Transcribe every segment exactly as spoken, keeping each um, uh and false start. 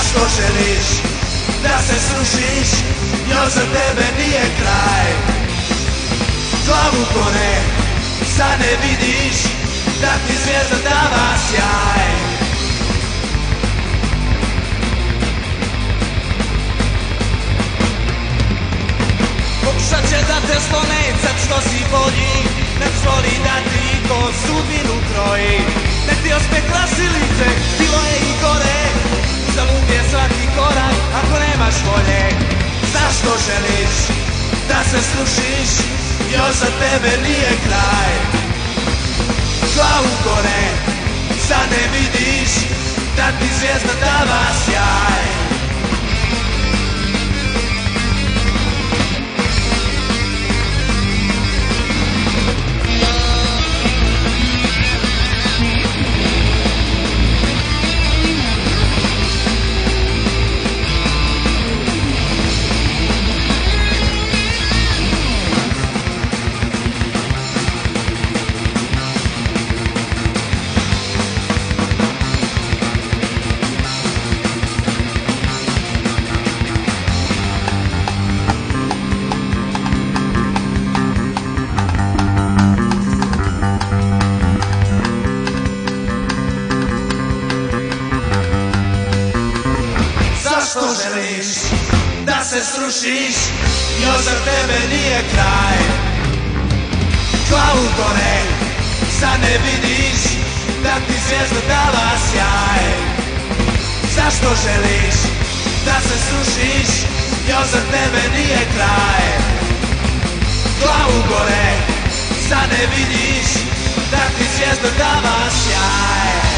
Zašto želiš da se srušiš, još za tebe nije kraj. Glavu kone, sad ne vidiš da ti zvijezda dava sjaj. Pokušat će da te slone, sad što si bolji, ne zvoli da ti ko sudbinu kroji. Nek ti ospe krasi lice, bilo je i gore, uzalud je svaki korak ako nemaš volje. Zašto želiš da se srušiš, još za tebe nije kraj. Glavu gore, sad ne vidiš da ti zvijezda dava sjaj. Zašto želiš da se srušiš, još za tebe nije kraj. Glavu gore, sad ne vidiš da ti zvijezda dava sjaj. Zašto želiš da se srušiš, još za tebe nije kraj. Glavu gore, sad ne vidiš da ti zvijezda dava sjaj.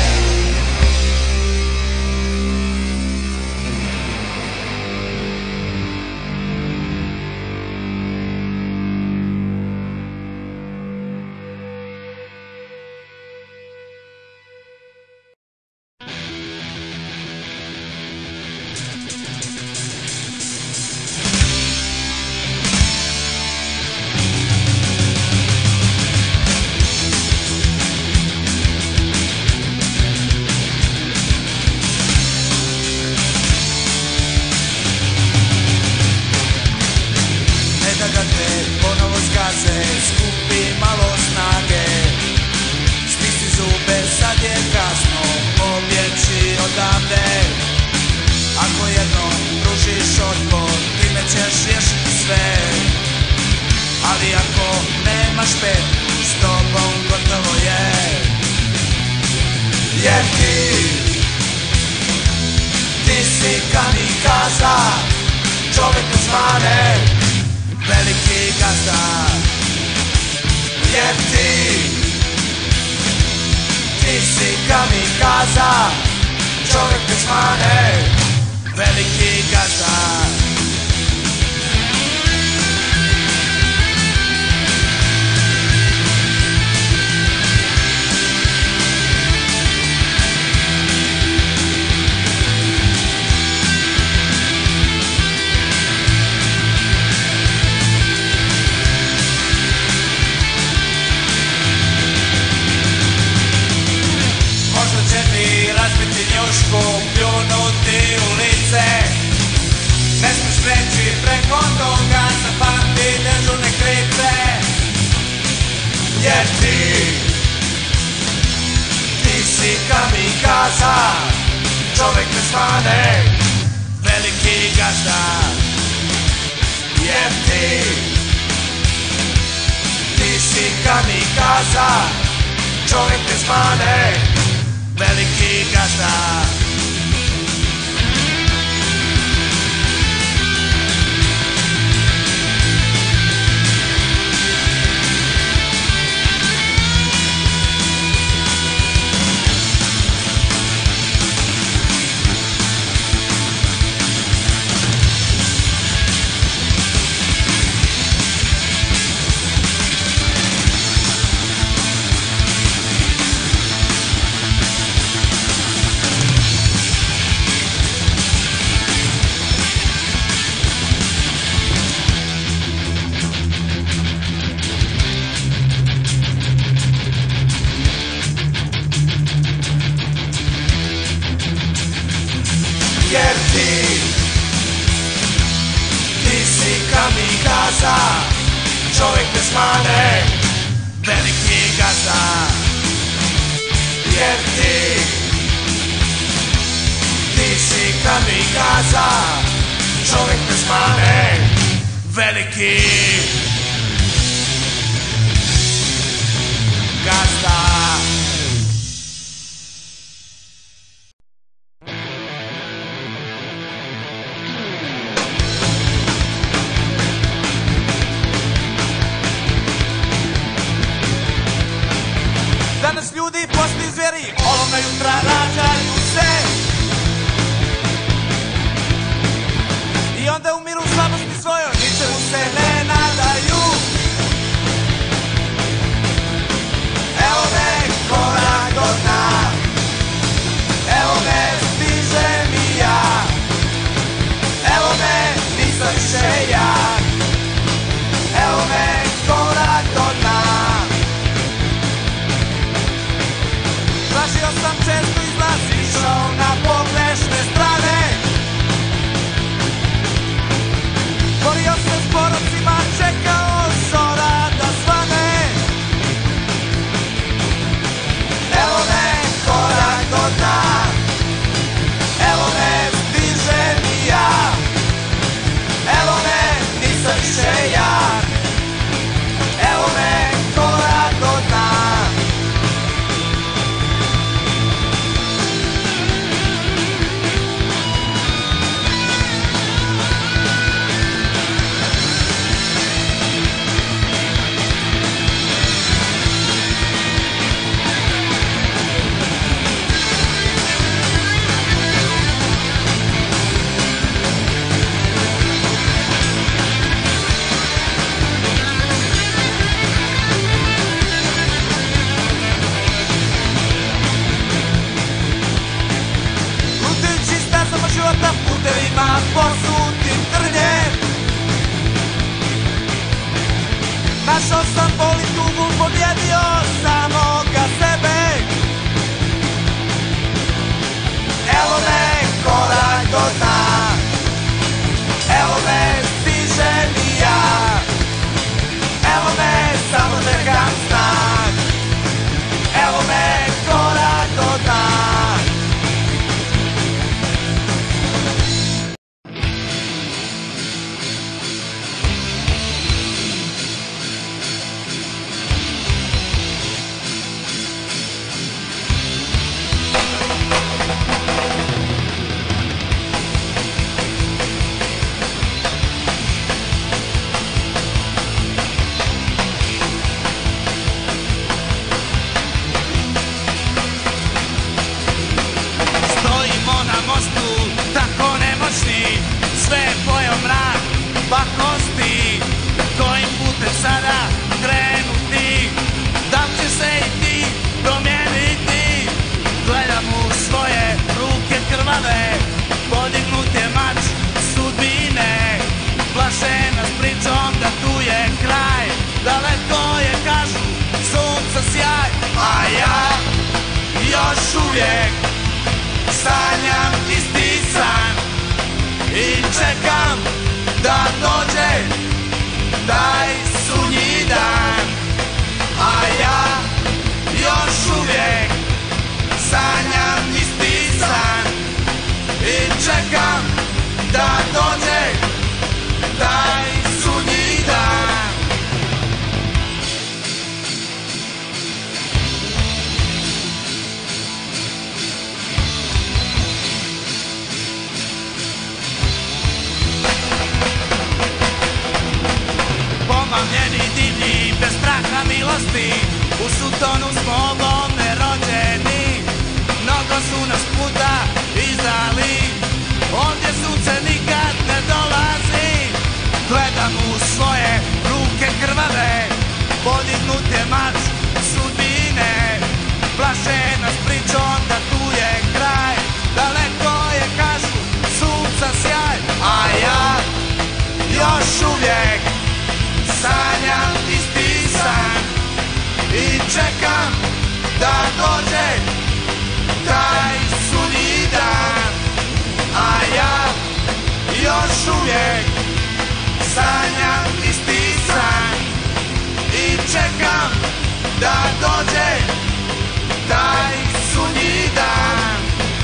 Skupi malo snage, stisni zube, sad je kasno, pobjeći odavde. Ako jednom pružiš otpor, time ćeš riješiti sve. Ali ako nemaš pet, s tobom gotovo je. Jer ti, ti si kamikaza, čovjek bez mane, veliki gazda. Jer ti, ti si kamikaza, čovjek bez mane, veliki gazda. Razbiti njušku, pljunuti u lice, ne smiješ preći preko toga, zapamti dežurne krice. Jer ti, ti si kamikaza, čovjek bez mane, veliki gazda. Jer ti, ti si kamikaza, čovjek bez mane, veliki gazda. ti, ti si kamikaza, čovjek bez mane, veliki gazda. Jer ti, ti si kamikaza, čovjek bez mane, veliki gazda. Danas ljudi postaju zveri, olovna jutra rađaju se i onda umiru u slabosti svojoj, ničemu se ne nadaju. Evo me korak do dna, evo me stižem i ja, evo me nisam više ja, evo me korak do dna. Plašio sam često izlaz, išao na pogrešne strane, borio se s porocima, čekao zora da svane. Evo me korak do dna, evo me stižem i ja, evo me nisam više ja, evo me korak do dna. Na putevima posutim trnje, našao sam bol i tugu, pobjedio samoga sebe. Evo me korak do dna, evo me stižem i ja, evo me samo čekam znak, evo me korak do dna. Tako nemoćni, sve je pojeo mrak pakosti. Kojim putem sada krenuti, da li će se i ti promijeniti? Gledam u svoje ruke krvave, podignut je mač sudbine. Plaše nas pričom da tu je kraj, daleko je kažu sunca sjaj. A ja još uvijek sanjam isti san i čekam da dođe taj sunji dan. A ja još uvijek sanjam isti san i čekam da dođe taj sunji dan. sanjam isti san i čekam da dođe taj sunji dan.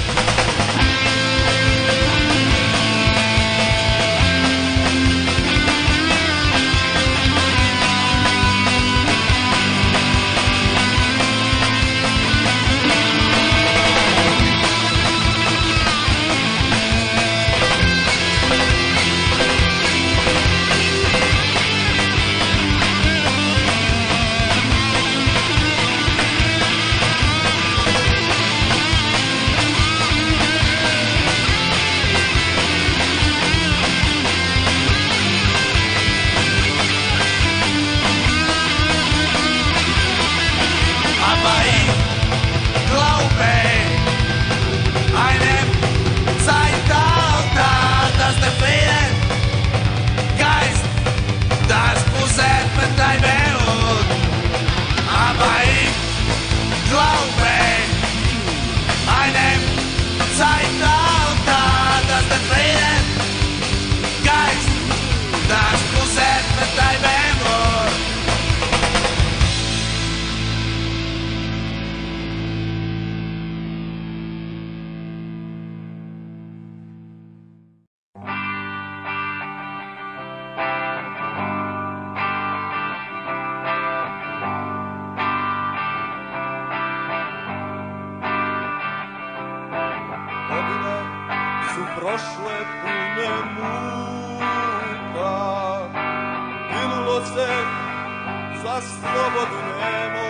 Prošle pune muka, ginulo se za slobodu nemo,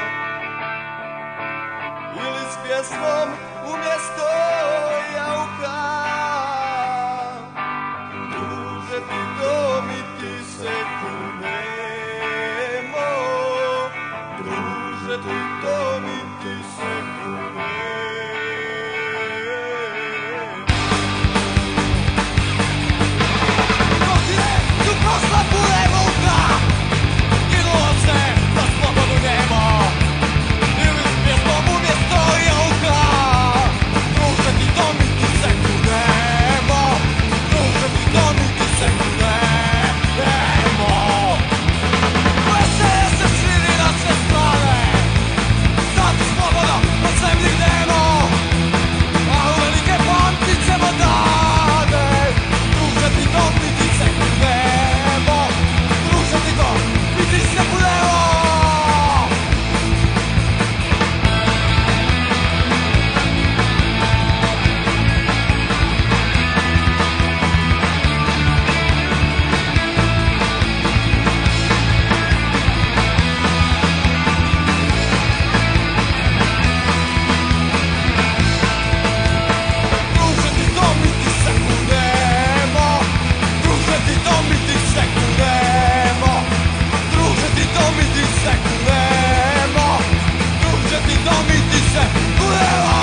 ili s pjesmom umjesto jauka. Druže ti dom i ti se kunemo, druže ti dom i ti se kunemo. Prošla pune muka, ginulo se za slobodu nemo, ili s pjesmom umjesto jauka. Druže ti dom i ti se kunemo, druže ti dom i ti se kunemo. Veselje se širi na sve strane, sad slobodno po zemlji idemo, a uvelike pamtit ćemo dane. Druže ti dom i ti se kunemo, druže ti dom i ti se kunemo. Druže ti dom i ti se kunemo, druže ti dom i ti se kunemo, druže ti dom i ti se kunemo, druže ti dom i ti se kunemo.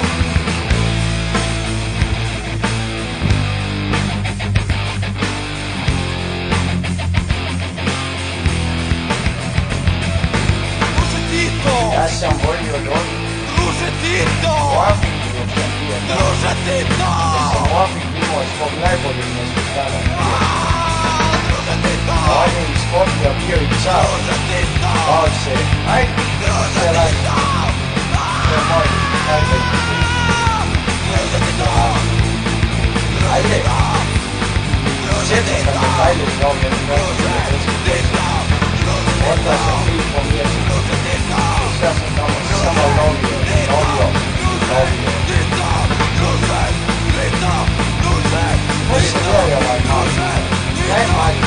Druže Tito, Ja sam volio doći druže Tito, u Afriku dok sam bio tamo. druže Tito, Sam u Afriku imao svog najboljeg mjesečara. druže Tito, On je iz Skopja bio i car. druže Tito, Pao se, ajde, druže sve radi. Tito, To je moj najbolji put. druže Tito, Ajde, sjetim kad me Tajle zvao jednu noću na Hrvatski pesmu. Onda sam tri i pol mjeseca. Sve sam tamo samo lovio, lovio, lovio. Koji se gleda ovaj mali? Najmanji.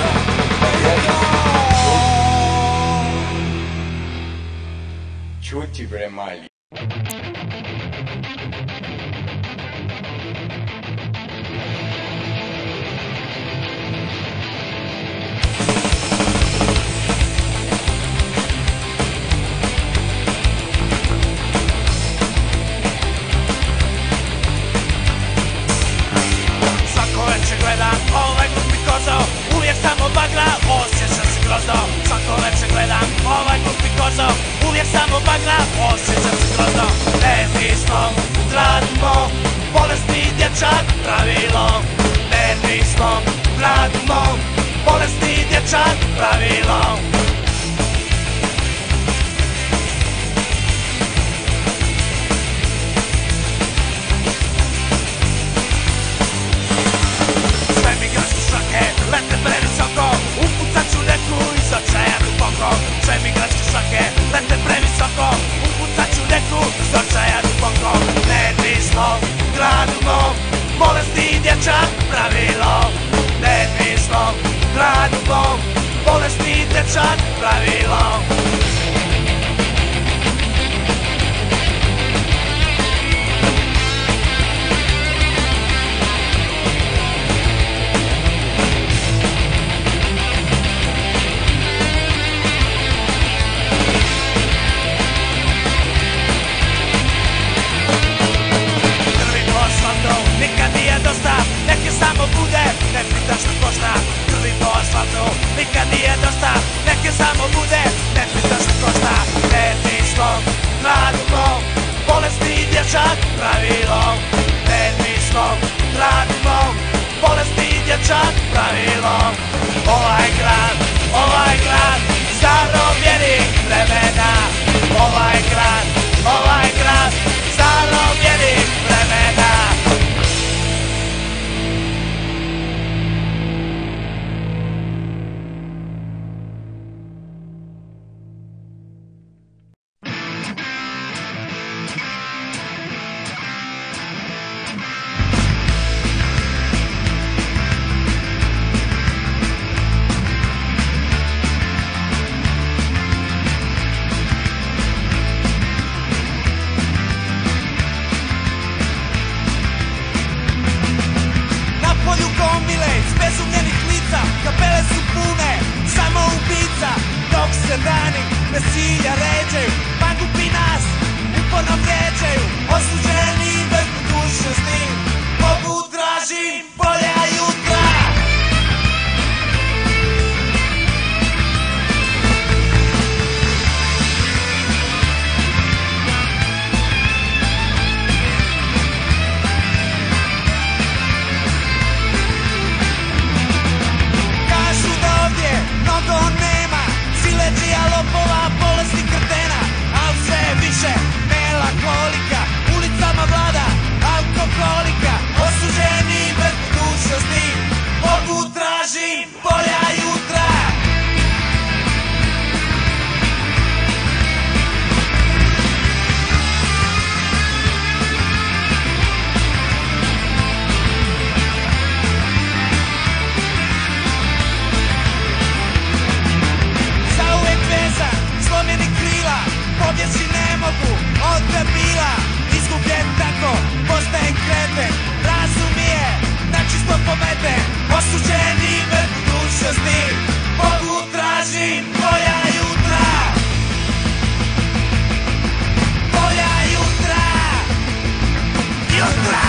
Čuti bre mali. Svako večer gledam ovaj glupi kozao, uvijek samo bagra, osjećam se grozno. Svako večer gledam ovaj glupi kozao, uvijek samo bagra, osjećam se grozno. Ne nismo, radimo, bolesni dječak pravilo. Ne nismo, radimo, dječak pravilo, tebi slom, dragi mom, bolesti dječak pravilo. Ovaj grad, ovaj grad, zarobljenih vremena. Ovaj grad, ovaj grad, zarobljenih vremena. Nasilja ređaju, mangupi nas uporno vrijeđaju. Osuđeni bez budućnosti, Bogu tražim bolja jutra. Kažu da ovdje mnogo nema sileđija, lopova, bolesti kretena, al sve više melankolika, ulicama vlada alkoholika. Osuđeni bez budućnosti, Bogu tražim bolja jutra. Slomljeni krila, pobjeći ne mogu od debila. Izgubljen tako, postajem kreten, razum je načisto pometen. Osuđeni bez budućnosti, Bogu tražim bolja jutra. Bolja jutra. Jutra.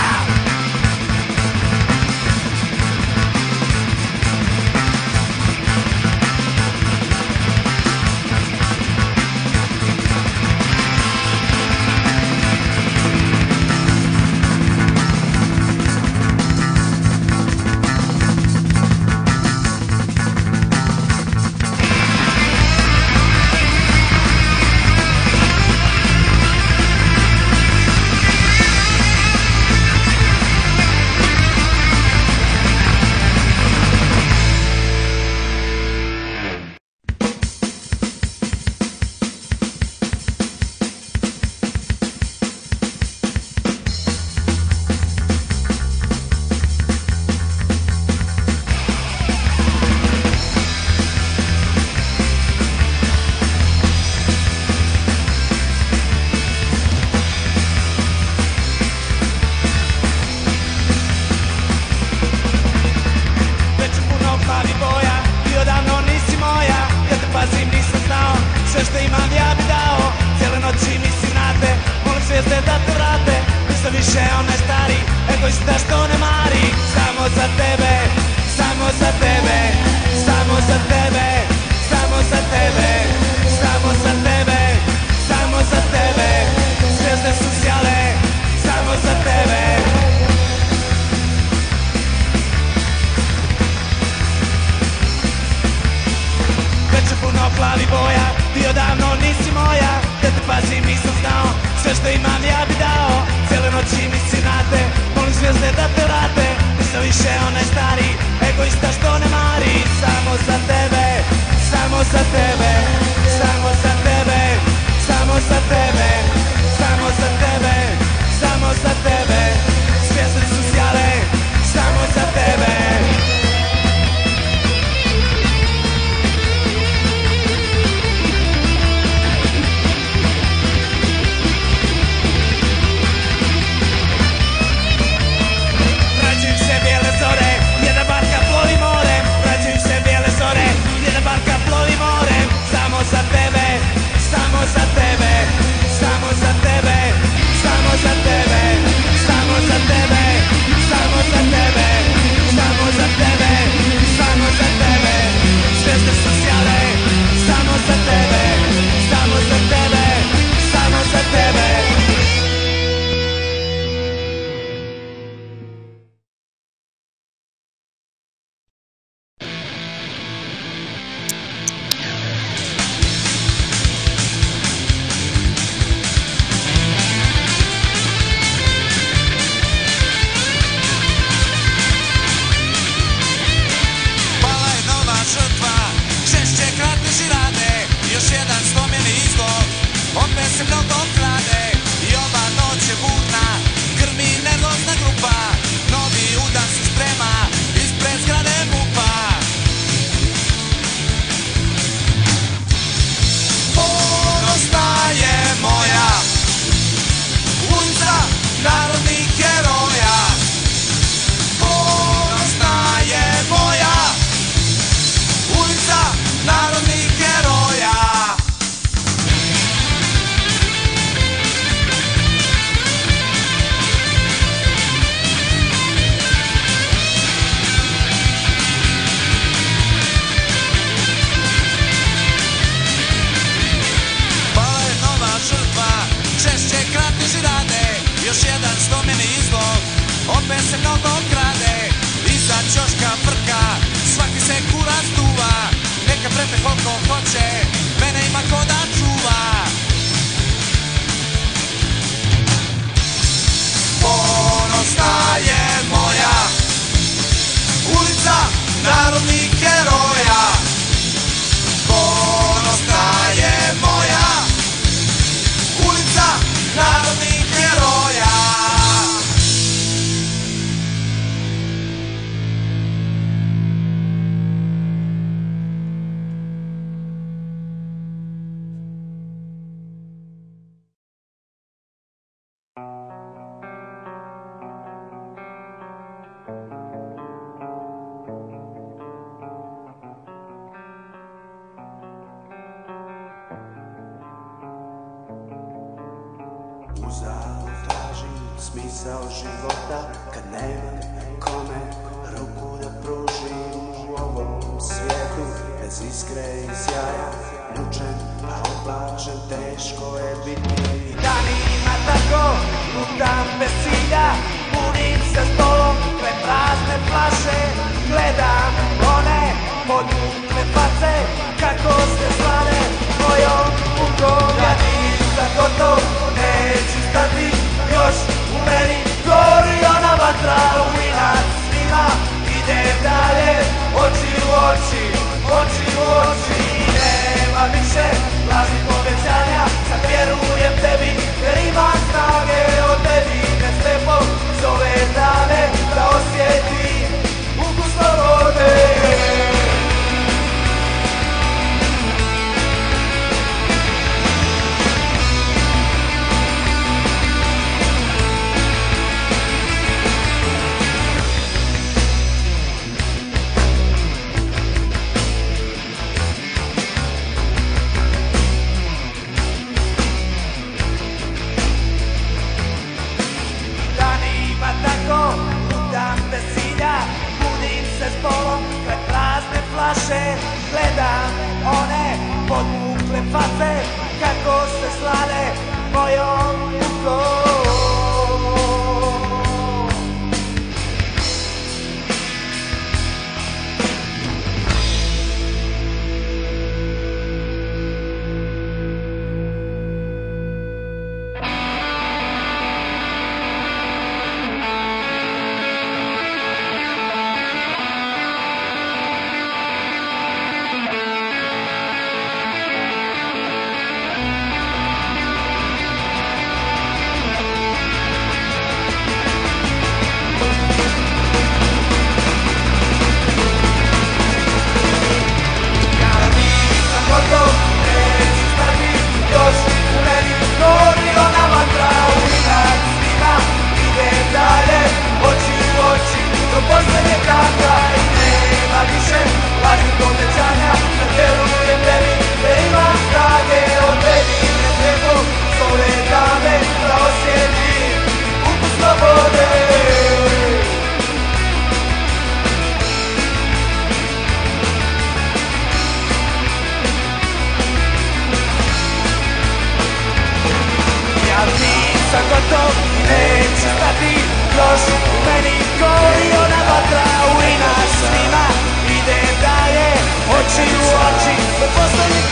Sve što imam ja bi dao, cijele noći mislim na te, molim zvijezde da te vrate. Nisam više onaj stari egoista što ne mari. Samo za tebe, samo za tebe, samo za tebe, samo za tebe, samo za tebe, samo za tebe. Zvijezde su sjale, samo za tebe. Već je puno plavi boja, ti odavno nisi moja, da te pazim nisam znao, sve što imam ja bi dao. Cijele noći mislim na te, molim zvijezde da te vrate. Nisam više onaj stari egoista što ne mari. Samo za tebe, samo za tebe, samo za tebe, samo za tebe, samo za tebe, samo za tebe. Zvijezde su sjale, samo za tebe. Samo za tebe, samo za tebe, samo za tebe, samo još jedan što meni izlog. Opet se mnogo krade, iza ćoška frka, svaki se kurac duva. Neka prete koliko hoće, mene ima ko da čuva. Ponosna je moja ulica narodnih heroja. Ponosna je moja ulica narodnih heroja. Uzalud tražim smisao života kad nemam kome ruku da pružim u ovom svijetu. Bez iskre i sjaja, mučen a oblačen, teško je biti. Danima tako lutam bez cilja, budim se stolom kraj prazne flaše. Gledam one podmukle face, kako se slane mojom mukom. Ja nisam gotov, neću stati, još u meni gori ona vatra. U inat svima idem dalje, oči u oči, oči u oči. Nema više lažnih obećanja, sad vjerujem tebi jer imam snage. Od tebi me slepo zove dane da osjetim ukus slobode. Gledam one podmukle face, kako se slane mojom mukom. Neću stati, još u meni gori ona vatra. U inat svima idem dalje, oči u oči, do poslednjeg